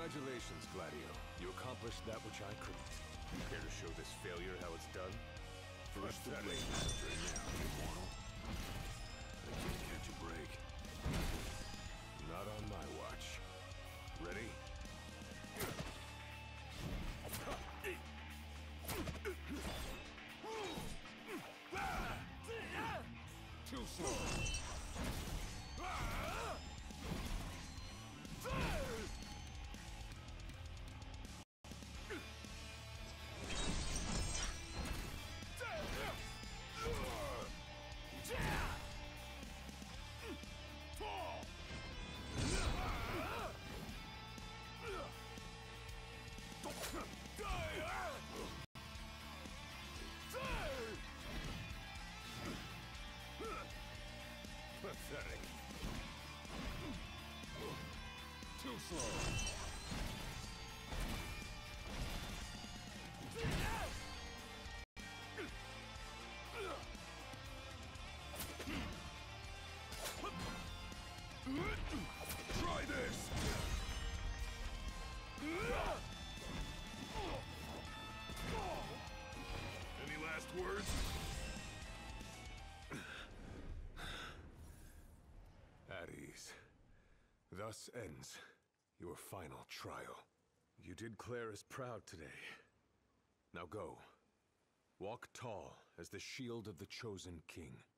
Congratulations, Gladio. You accomplished that which I couldn't. Care to show this failure how it's done? First the Blade Master, now you mortal. I can't catch a break. Not on my watch. Ready? Too slow. Pathetic. Too slow. Try this! Any last words? At ease. Thus ends your final trial. You did Claris proud today. Now go. Walk tall as the shield of the Chosen King.